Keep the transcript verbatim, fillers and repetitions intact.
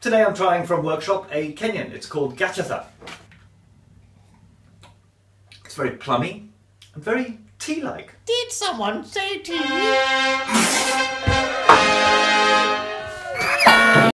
Today I'm trying from Workshop a Kenyan. It's called Gachatha. It's very plummy and very tea-like. Did someone say tea?